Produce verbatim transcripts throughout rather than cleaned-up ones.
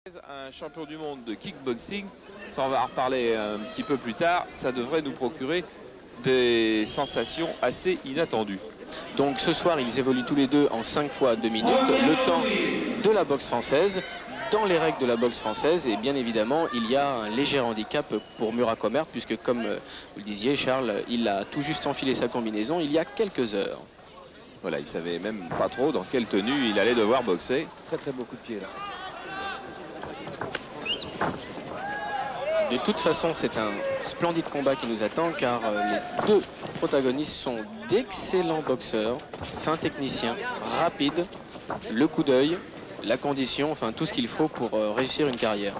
Un champion du monde de kickboxing, ça on va en reparler un petit peu plus tard, ça devrait nous procurer des sensations assez inattendues. Donc ce soir ils évoluent tous les deux en cinq fois deux minutes, le temps de la boxe française. Dans les règles de la boxe française, et bien évidemment il y a un léger handicap pour Murat Komert, puisque comme vous le disiez Charles, il a tout juste enfilé sa combinaison il y a quelques heures. Voilà, il savait même pas trop dans quelle tenue il allait devoir boxer. Très très beau coup de pied là. De toute façon, c'est un splendide combat qui nous attend, car les deux protagonistes sont d'excellents boxeurs, fins techniciens, rapides, le coup d'œil, la condition, enfin tout ce qu'il faut pour réussir une carrière.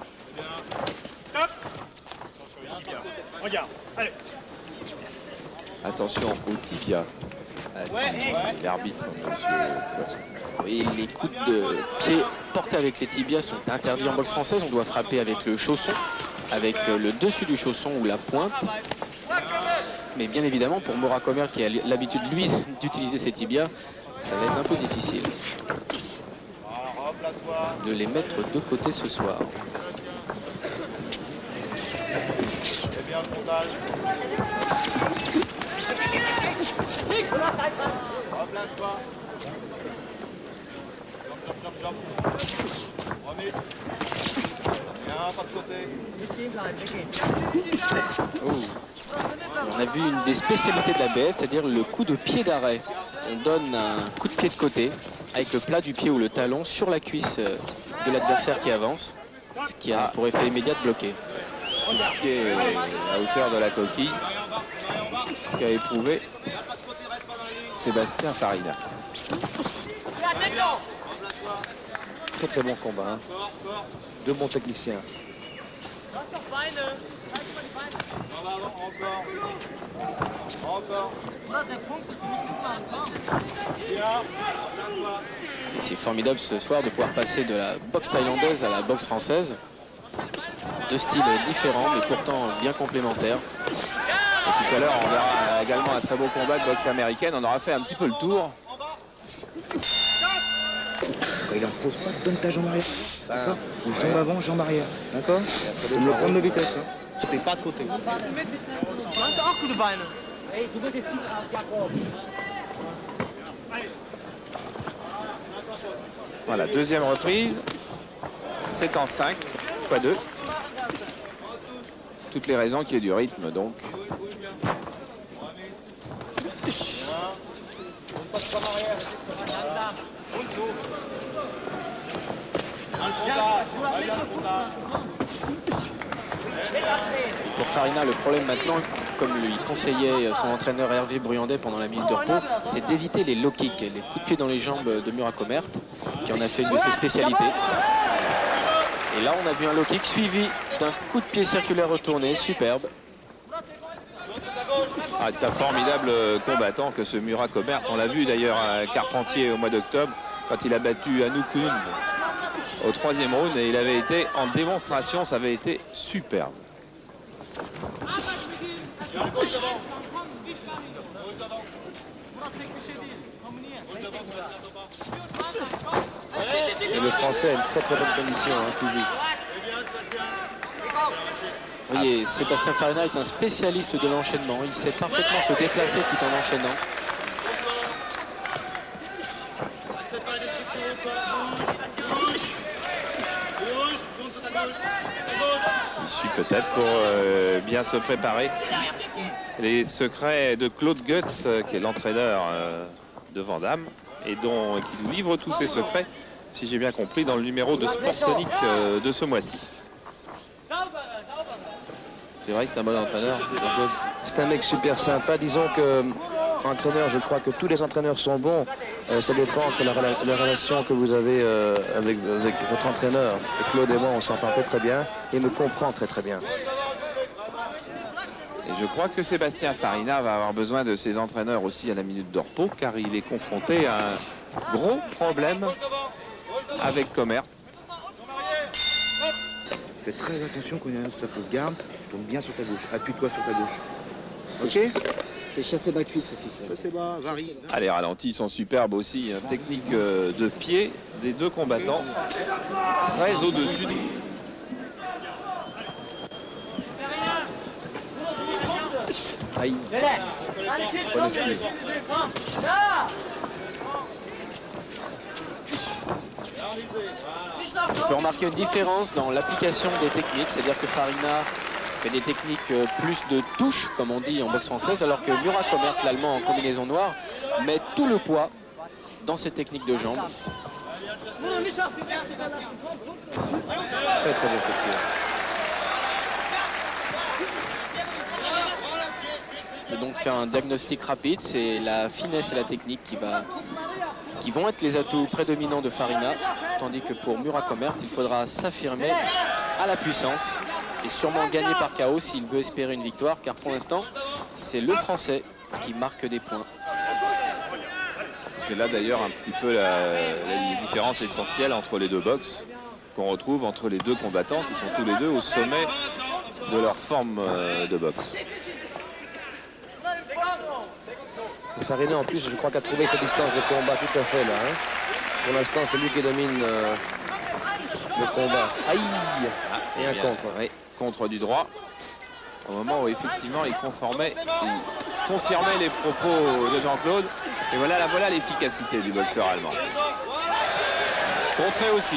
Attention au tibia. L'arbitre, monsieur. Oui, les coups de pied portés avec les tibias sont interdits en boxe française. On doit frapper avec le chausson, avec le dessus du chausson ou la pointe. Mais bien évidemment, pour Murat Komert qui a l'habitude, lui, d'utiliser ses tibias, ça va être un peu difficile de les mettre de côté ce soir. Oh. On a vu une des spécialités de la B F, c'est-à-dire le coup de pied d'arrêt. On donne un coup de pied de côté avec le plat du pied ou le talon sur la cuisse de l'adversaire qui avance, ce qui a pour effet immédiat de bloquer. Le pied à hauteur de la coquille qu'a éprouvé Sébastien Farina. Très très bon combat. Hein. Deux bons techniciens. C'est formidable ce soir de pouvoir passer de la boxe thaïlandaise à la boxe française. Deux styles différents mais pourtant bien complémentaires. Et tout à l'heure on verra également un très beau combat de boxe américaine. On aura fait un petit peu le tour. Quand il en fausse pas, donne ta jambe arrière. D'accord. Ou jambe avant, jambe arrière. D'accord. Tu me prendre de vitesse. Hein. T'es pas de côté. Voilà, deuxième reprise. C'est en cinq fois deux. Toutes les raisons qu'il y ait du rythme donc. Pour Farina, le problème maintenant, comme lui conseillait son entraîneur Hervé Bruyandet pendant la minute de repos, c'est d'éviter les low kicks, les coups de pied dans les jambes de Murat Komert, qui en a fait une de ses spécialités. Et là, on a vu un low kick suivi d'un coup de pied circulaire retourné, superbe. Ah, c'est un formidable combattant que ce Murat Komert. On l'a vu d'ailleurs à Carpentier au mois d'octobre, quand il a battu Anouk Koun au troisième round, et il avait été en démonstration, ça avait été superbe. Et le français a une très très bonne condition hein, physique. Oui, et Sébastien Farina est un spécialiste de l'enchaînement. Il sait parfaitement se déplacer tout en enchaînant. Il suit peut-être pour euh, bien se préparer. Les secrets de Claude Goetz, qui est l'entraîneur euh, de Van Damme, et dont, qui nous livre tous ses secrets, si j'ai bien compris, dans le numéro de Sport Tonic euh, de ce mois-ci. C'est vrai que c'est un bon entraîneur. C'est un mec super sympa. Disons que entraîneur, je crois que tous les entraîneurs sont bons. Euh, ça dépend entre la, la relation que vous avez euh, avec, avec votre entraîneur. Et Claude et moi, on s'entendait très bien. Et il me comprend très très bien. Et je crois que Sébastien Farina va avoir besoin de ses entraîneurs aussi à la minute de repos, car il est confronté à un gros problème avec Komert. Fais très attention quand il y a sa fausse garde. Je tombe bien sur ta gauche. Appuie-toi sur ta gauche. Ok. T'es chassé bas cuisse aussi. Chassé bas, varie. Ah, les ralentis sont superbes aussi. Hein. Technique de pied des deux combattants. Très au-dessus. Aïe. Bonne esquive. On peut remarquer une différence dans l'application des techniques, c'est-à-dire que Farina fait des techniques euh, plus de touche, comme on dit en boxe française, alors que Murat Komert, l'Allemand en combinaison noire, met tout le poids dans ses techniques de jambes. Très très bon technique. Je vais donc faire un diagnostic rapide, c'est la finesse et la technique qui, va, qui vont être les atouts prédominants de Farina, tandis que pour Murat Komert, il faudra s'affirmer à la puissance et sûrement gagner par K O s'il veut espérer une victoire, car pour l'instant, c'est le Français qui marque des points. C'est là d'ailleurs un petit peu la, la, les différences essentielles entre les deux boxes qu'on retrouve entre les deux combattants qui sont tous les deux au sommet de leur forme de boxe. Et Farina en plus je crois qu'a trouvé sa distance de combat tout à fait là. Hein. Pour l'instant c'est lui qui domine euh, le combat. Aïe. Et un contre. Oui, contre du droit. Au moment où effectivement il conformait, il confirmait les propos de Jean-Claude. Et voilà, là, voilà l'efficacité du boxeur allemand. Contré aussi.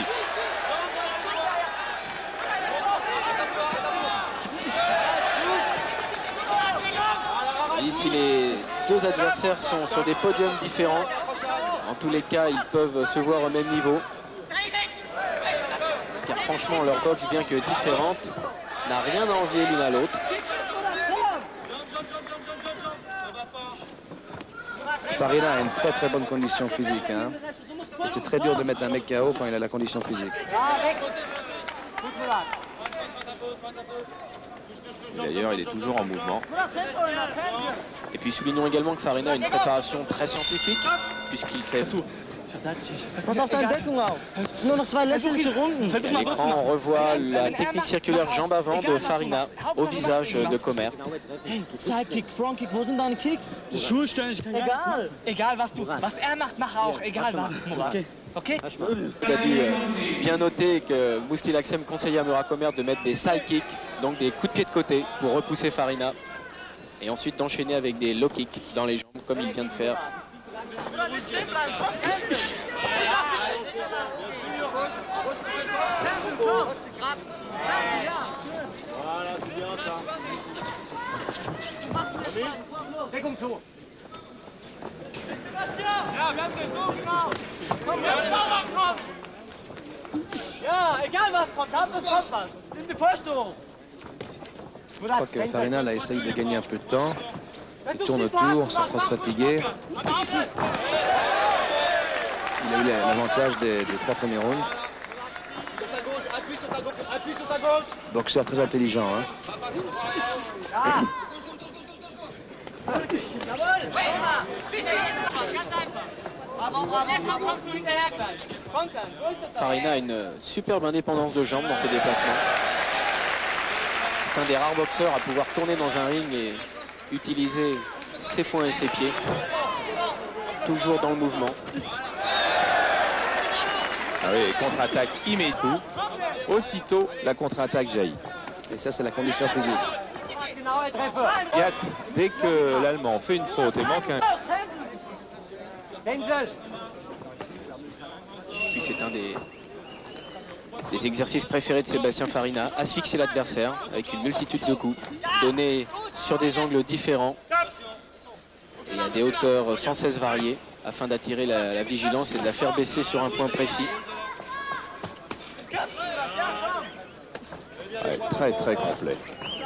Ici les deux adversaires sont sur des podiums différents. En tous les cas, ils peuvent se voir au même niveau. Car franchement, leur boxe, bien que différente, n'a rien à envier l'une à l'autre. Farina a une très très bonne condition physique. Hein. Et c'est très dur de mettre un mec K O quand il a la condition physique. D'ailleurs, il est toujours en mouvement. Et puis soulignons également que Farina a une préparation très scientifique, puisqu'il fait tout. Pass auf deine Deckung auf. Es sind nur noch zwei lächerliche Runden. À l'écran, on revoit la technique circulaire jambe avant de Farina au visage de Komert. Sidekick, Frontkick, wo sind deine Kicks? Schulstellen. Egal. Egal was du, was er macht, mach auch. Egal was. Okay. Okay. Il a dû euh, bien noter que Mousty Laksem conseillait à Murat Komert de mettre des side kicks, donc des coups de pied de côté pour repousser Farina. Et ensuite d'enchaîner avec des low kicks dans les jambes comme il vient de faire. Deckung zu. Ja, egal was kommt, Hauptsache es kommt was. Nimm die Vorstellung. Je crois que Farina là, essaye de gagner un peu de temps. Il tourne autour sans trop se fatiguer. Il a eu l'avantage des, des trois premiers rounds. Boxeur très intelligent. Hein. Farina a une superbe indépendance de jambes dans ses déplacements. C'est un des rares boxeurs à pouvoir tourner dans un ring et utiliser ses poings et ses pieds. Toujours dans le mouvement. Ah oui, contre-attaque immédiatement. Aussitôt, la contre-attaque jaillit. Et ça, c'est la condition physique. Gat, dès que l'Allemand fait une faute et manque un... Puis c'est un des, des exercices préférés de Sébastien Farina, asphyxier l'adversaire avec une multitude de coups, donnés sur des angles différents et à des hauteurs sans cesse variées, afin d'attirer la, la vigilance et de la faire baisser sur un point précis. Ouais, très très complet.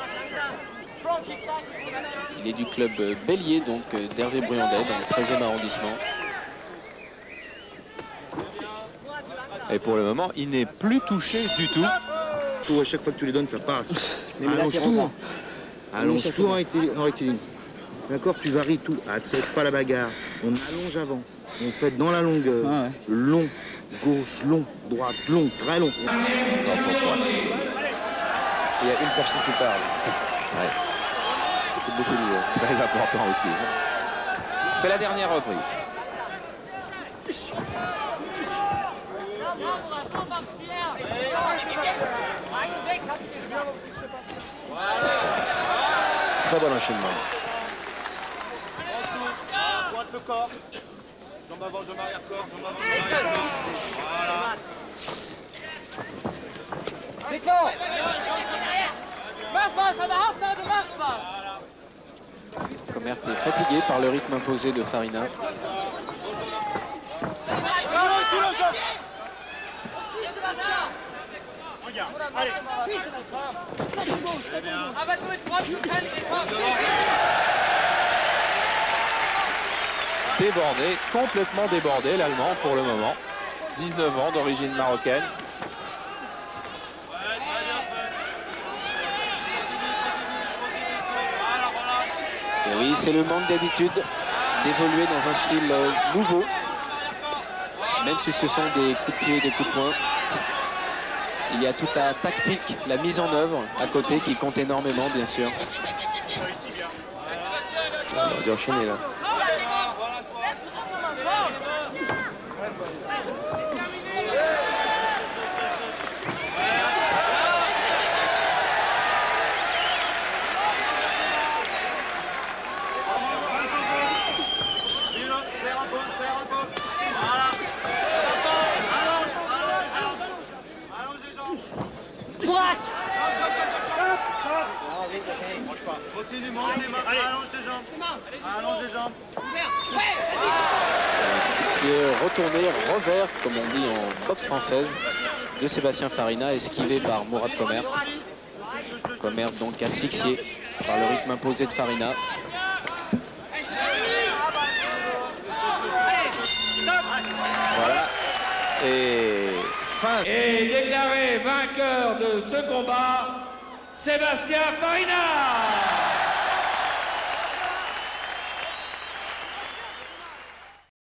Il est du club Bélier, donc d'Hervé Briandet, dans le treizième arrondissement. Et pour le moment, il n'est plus touché du tout. Tout, à chaque fois que tu les donnes, ça passe. Allonge-toi. Allonge-toi en rectiligne. D'accord, tu varies tout. Accepte pas la bagarre. On allonge avant. On fait dans la longueur. Ah ouais. Long, gauche, long, droite, long, très long. Dans son coin. Il y a une personne qui parle. Ouais. C'est beaucoup mieux. Très important aussi. C'est la dernière reprise. Très bon enchaînement. corps. Jambe avant, jambe arrière, corps, jambe avant, jambe arrière, corps. Voilà. Victor! Mach was, an der Hauptseite, mach was! Comert est fatigué par le rythme imposé de Farina. Allez. Débordé, complètement débordé l'Allemand pour le moment. dix-neuf ans, d'origine marocaine. Et oui, c'est le manque d'habitude d'évoluer dans un style euh, nouveau. Même si ce sont des coups de pied, des coups de poing. Il y a toute la tactique, la mise en œuvre à côté qui compte énormément, bien sûr. On va bien enchaîner là. Continue, monte les mains, allonge tes jambes. Allonge les jambes. Qui est retourné, revers, comme on dit en boxe française, de Sébastien Farina, esquivé par Mourad Comert. Comert donc asphyxié par le rythme imposé de Farina. Voilà. Et fin. Et déclaré vainqueur de ce combat, Sébastien Farina.